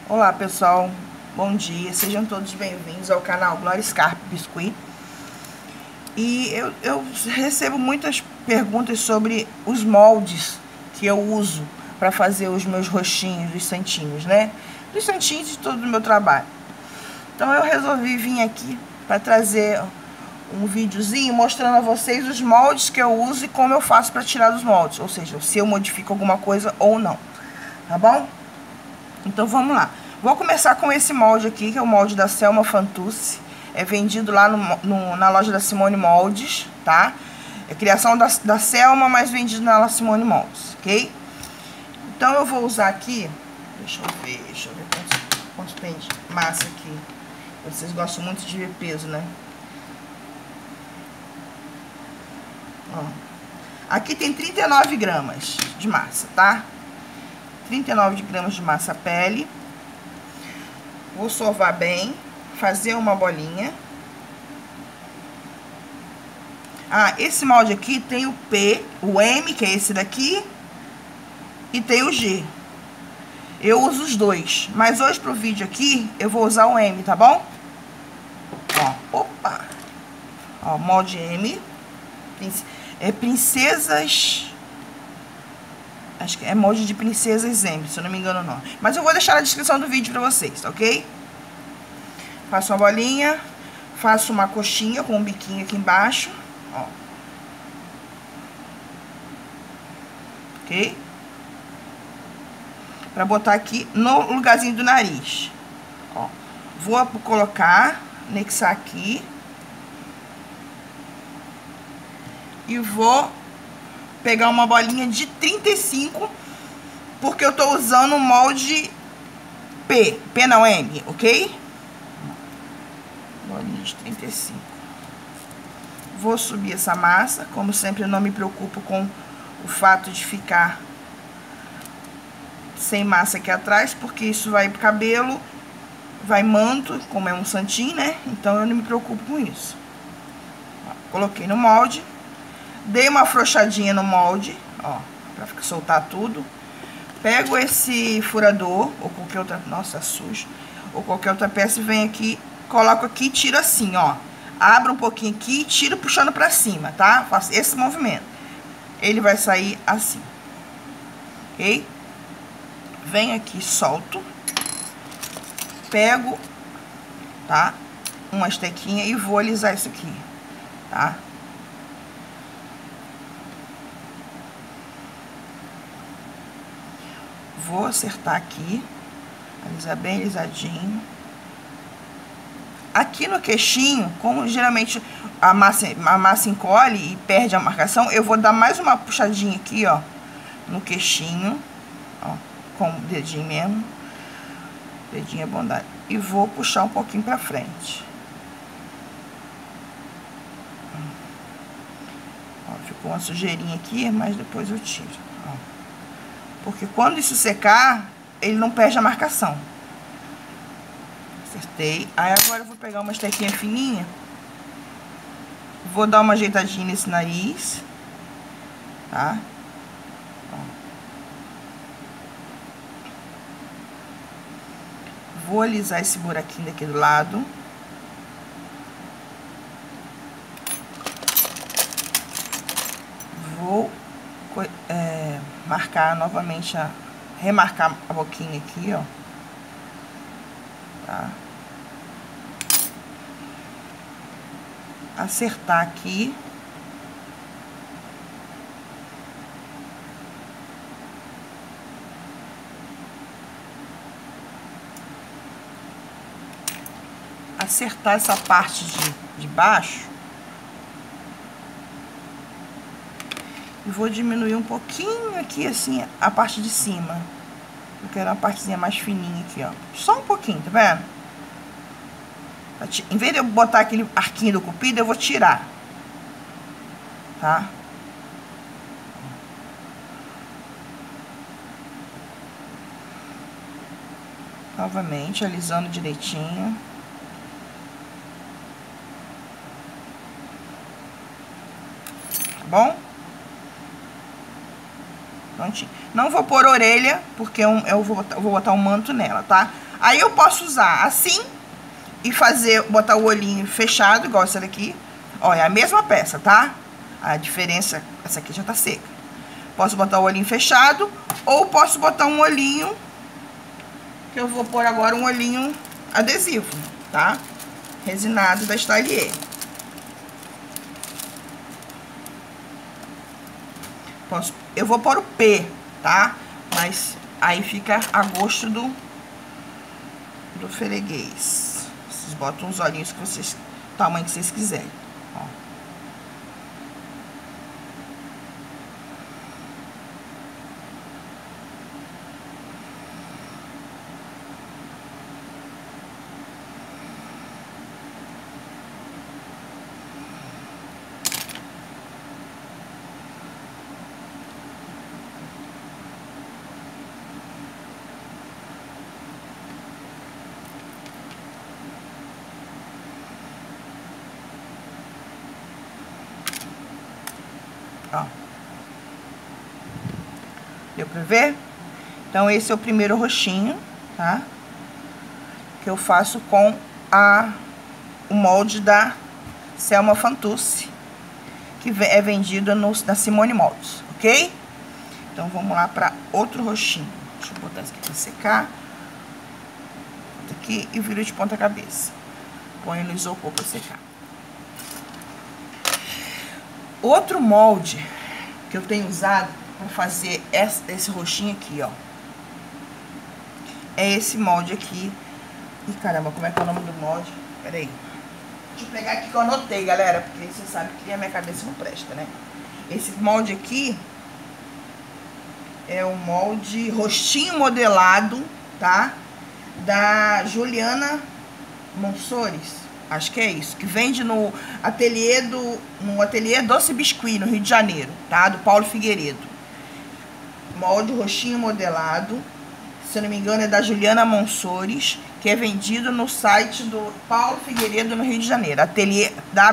Olá pessoal, bom dia, sejam todos bem-vindos ao canal Glória Scarpa Biscuit. E eu recebo muitas perguntas sobre os moldes que eu uso para fazer os meus rostinhos, os santinhos, né? Dos santinhos de todo o meu trabalho. Então eu resolvi vir aqui para trazer um videozinho mostrando a vocês os moldes que eu uso e como eu faço para tirar dos moldes, ou seja, se eu modifico alguma coisa ou não, tá bom? Então vamos lá. Vou começar com esse molde aqui, que é o molde da Selma Fantuzzi. É vendido lá na loja da Simone Moldes, tá? É criação da Selma, mas vendido na Simone Moldes, ok? Então eu vou usar aqui, deixa eu ver quanto tem de massa aqui. Vocês gostam muito de ver peso, né? Ó. Aqui tem 39 gramas de massa, tá? 39 gramas de massa pele. Vou sovar bem, fazer uma bolinha. Ah, esse molde aqui tem o P, o M, que é esse daqui, e tem o G. Eu uso os dois, mas hoje pro vídeo aqui eu vou usar o M, tá bom? Ó, opa! Ó, molde M. É princesas... Acho que é molde de princesas M, se eu não me engano não. Mas eu vou deixar na descrição do vídeo pra vocês, tá ok? Faço uma bolinha, faço uma coxinha com um biquinho aqui embaixo, ó. Ok? Pra botar aqui no lugarzinho do nariz, ó. Vou colocar, anexar aqui. E vou pegar uma bolinha de 35, porque eu tô usando o molde P não M, ok? Bolinha de 35. Vou subir essa massa, como sempre eu não me preocupo com o fato de ficar sem massa aqui atrás, porque isso vai pro cabelo, vai manto, como é um santinho, né? Então eu não me preocupo com isso. Coloquei no molde. Dei uma afrouxadinha no molde, ó, pra soltar tudo. Pego esse furador, ou qualquer outra... Nossa, sujo. Ou qualquer outra peça e venho aqui, coloco aqui e tiro assim, ó. Abro um pouquinho aqui e tiro puxando pra cima, tá? Faço esse movimento. Ele vai sair assim. Ok? Venho aqui, solto. Pego, tá? Uma estequinha e vou alisar isso aqui, tá? Vou acertar aqui, alisar bem alisadinho. Aqui no queixinho, como geralmente a massa encolhe e perde a marcação, eu vou dar mais uma puxadinha aqui, ó, no queixinho, ó, com o dedinho mesmo. Dedinho é bondade. E vou puxar um pouquinho pra frente. Ó, ficou uma sujeirinha aqui, mas depois eu tiro, ó. Porque quando isso secar, ele não perde a marcação. Acertei. Aí agora eu vou pegar uma estequinha fininha. Vou dar uma ajeitadinha nesse nariz. Tá? Ó. Vou alisar esse buraquinho daqui do lado. Vou... marcar novamente, remarcar a boquinha aqui, ó, tá? Acertar aqui. Acertar essa parte de baixo. E vou diminuir um pouquinho aqui, assim, a parte de cima. Eu quero uma partezinha mais fininha aqui, ó. Só um pouquinho, tá vendo? Em vez de eu botar aquele arquinho do cupido, eu vou tirar. Tá? Novamente, alisando direitinho. Tá bom? Prontinho. Não vou pôr orelha, porque eu vou botar um manto nela, tá? Aí eu posso usar assim e fazer, botar o olhinho fechado, igual essa daqui. Ó, é a mesma peça, tá? A diferença, essa aqui já tá seca. Posso botar o olhinho fechado ou posso botar um olhinho, que eu vou pôr agora um olhinho adesivo, tá? Resinado da Stylier. Eu vou pôr o P, tá? Mas aí fica a gosto do freguês. Vocês botam os olhinhos que vocês, o tamanho que vocês quiserem, ó. Ó. Deu pra ver? Então, esse é o primeiro roxinho, tá? Que eu faço com o molde da Selma Fantuzzi, que é vendido na Simone Moldes, ok? Então, vamos lá para outro roxinho. Deixa eu botar isso aqui pra secar. Bota aqui e viro de ponta cabeça. Põe no isopor pra secar. Outro molde que eu tenho usado para fazer esse roxinho aqui, ó, é esse molde aqui. Ih, caramba, como é que é o nome do molde? Pera aí. Deixa eu pegar aqui que eu anotei, galera, porque você sabe que a minha cabeça não presta, né? Esse molde aqui é o molde rostinho modelado, tá? Da Juliana Monsores. Acho que é isso, que vende no ateliê Doce Biscuit, no Rio de Janeiro, tá? Do Paulo Figueiredo. Molde roxinho modelado, se eu não me engano é da Juliana Monsores, que é vendido no site do Paulo Figueiredo, no Rio de Janeiro. Ateliê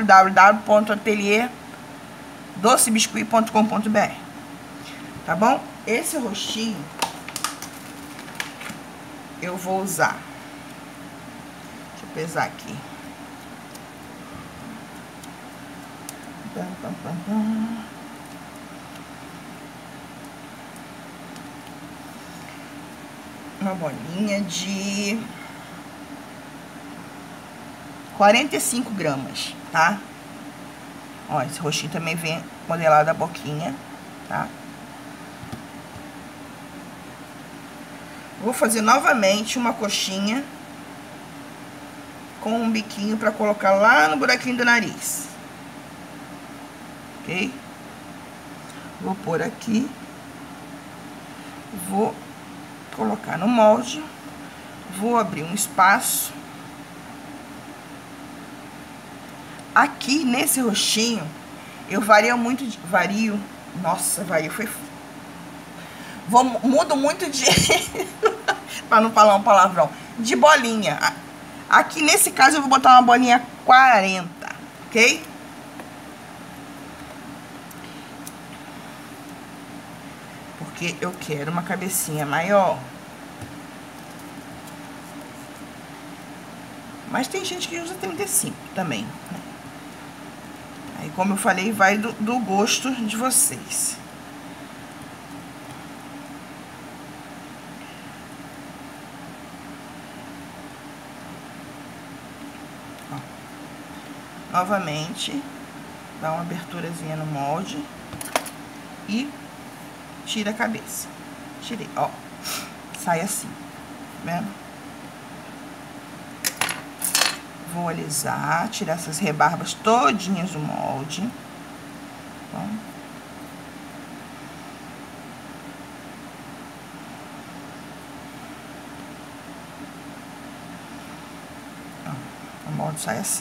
www.atelierdocebiscuit.com.br. Tá bom? Esse rostinho eu vou usar. Deixa eu pesar aqui. Uma bolinha de 45 gramas, tá? Ó, esse roxinho também vem modelado a boquinha, tá? Vou fazer novamente uma coxinha com um biquinho pra colocar lá no buraquinho do nariz. Ok? Vou pôr aqui. Vou colocar no molde. Vou abrir um espaço. Aqui nesse roxinho, eu vario muito de... Nossa, mudo muito de... para não falar um palavrão. De bolinha. Aqui nesse caso eu vou botar uma bolinha 40, ok? Porque eu quero uma cabecinha maior. Mas tem gente que usa 35 também, né? Aí, como eu falei, vai do gosto de vocês. Ó. Novamente, dá uma aberturazinha no molde e tira a cabeça. Tirei, ó. Sai assim, tá vendo? Vou alisar, tirar essas rebarbas todinhas do molde. Bom. Ó, o molde sai assim.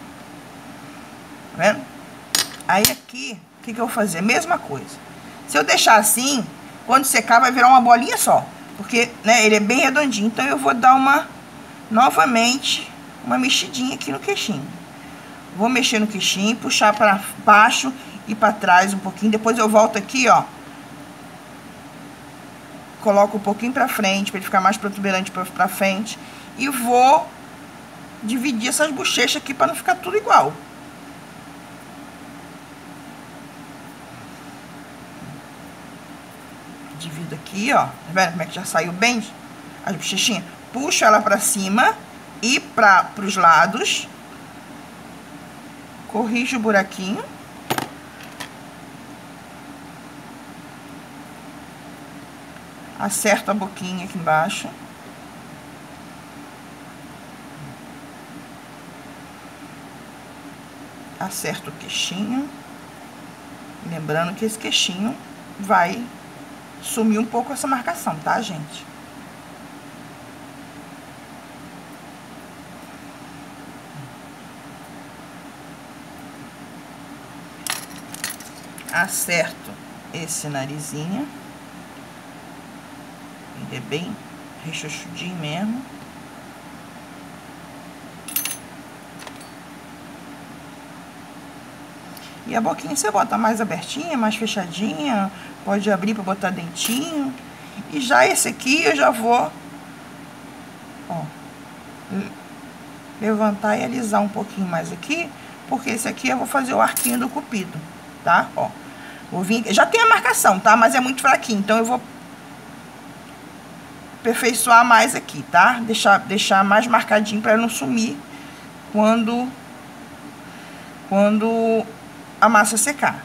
Tá vendo? Aí aqui, o que eu vou fazer? Mesma coisa. Se eu deixar assim, quando secar vai virar uma bolinha só. Porque, né, ele é bem redondinho. Então, eu vou dar novamente, uma mexidinha aqui no queixinho. Vou mexer no queixinho, puxar pra baixo e pra trás um pouquinho. Depois eu volto aqui, ó, coloco um pouquinho pra frente, pra ele ficar mais protuberante pra frente. E vou dividir essas bochechas aqui pra não ficar tudo igual. Divido aqui, ó. Tá vendo como é que já saiu bem as bochechinhas? Puxo ela pra cima e pros lados. Corrijo o buraquinho. Acerto a boquinha aqui embaixo. Acerto o queixinho. Lembrando que esse queixinho vai sumir um pouco essa marcação, tá, gente? Acerto esse narizinho. Ele é bem rechuchudinho mesmo. E a boquinha você bota mais abertinha, mais fechadinha. Pode abrir para botar dentinho. E já esse aqui eu já vou, ó, levantar e alisar um pouquinho mais aqui. Porque esse aqui eu vou fazer o arquinho do cupido, tá? Ó, vou vir, já tem a marcação, tá? Mas é muito fraquinho, então eu vou aperfeiçoar mais aqui, tá? Deixar mais marcadinho para não sumir quando a massa secar.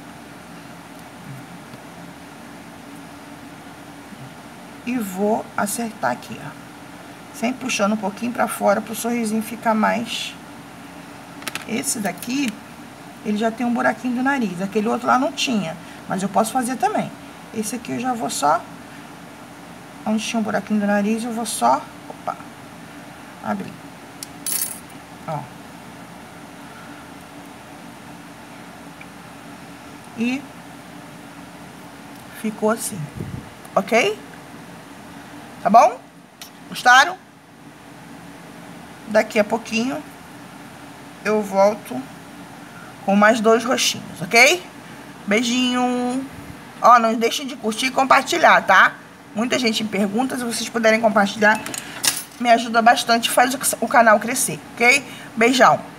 E vou acertar aqui, ó. Sempre puxando um pouquinho pra fora pro sorrisinho ficar mais... Esse daqui, ele já tem um buraquinho do nariz. Aquele outro lá não tinha, mas eu posso fazer também. Esse aqui eu já vou só... Onde tinha um buraquinho do nariz, eu vou só... Opa! Abrir. Ó. E ficou assim, ok? Tá bom? Gostaram? Daqui a pouquinho eu volto com mais 2 roxinhos, ok? Beijinho! Ó, não deixem de curtir e compartilhar, tá? Muita gente me pergunta, se vocês puderem compartilhar, me ajuda bastante, faz o canal crescer, ok? Beijão!